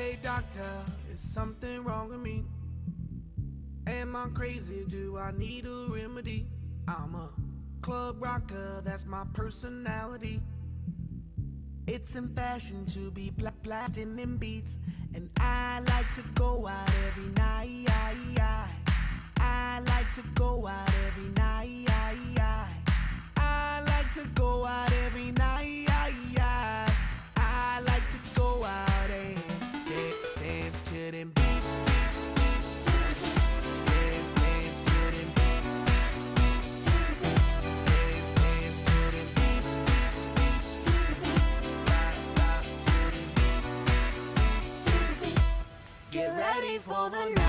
Hey doctor, is something wrong with me? Am I crazy? Do I need a remedy? I'm a club rocker, that's my personality. It's in fashion to be blasting in beats, and I like to go out every night. I like to go out every night. I like to go out every night. I like to go out and dance to them beats. Dance to them beats. Dance to them beats. Rock to them beats. Get ready for the night.